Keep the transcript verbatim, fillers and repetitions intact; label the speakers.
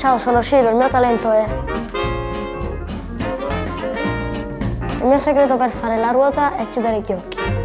Speaker 1: Ciao, sono Ciro, il mio talento è... Il mio segreto per fare la ruota è chiudere gli occhi.